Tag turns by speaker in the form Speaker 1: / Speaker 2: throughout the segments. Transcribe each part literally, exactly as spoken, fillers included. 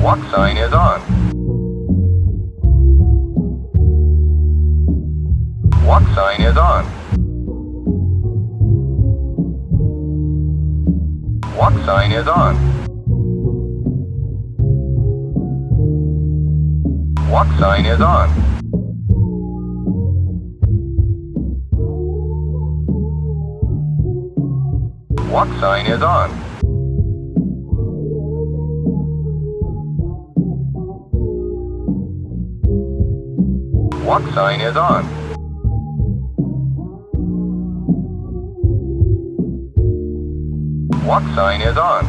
Speaker 1: Walk sign is on. Walk sign is on. Walk sign is on. Walk sign is on. Walk sign is on. Walk sign is on. Walk sign is on.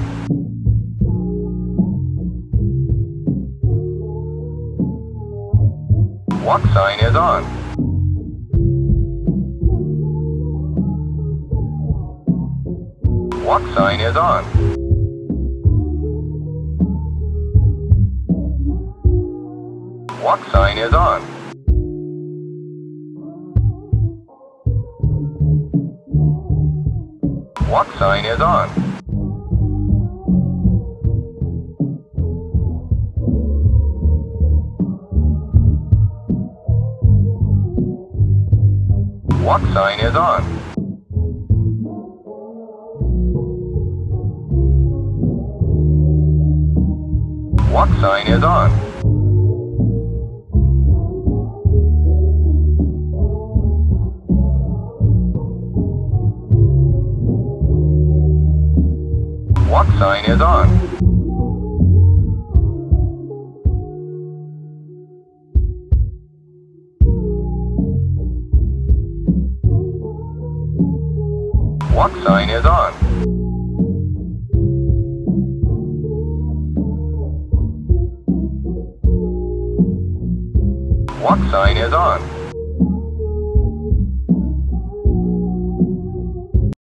Speaker 1: Walk sign is on. Walk sign is on. Walk sign is on. Walk sign is on. Walk sign is on. Walk sign is on. Walk sign is on. Walk sign is on. Walk sign is on.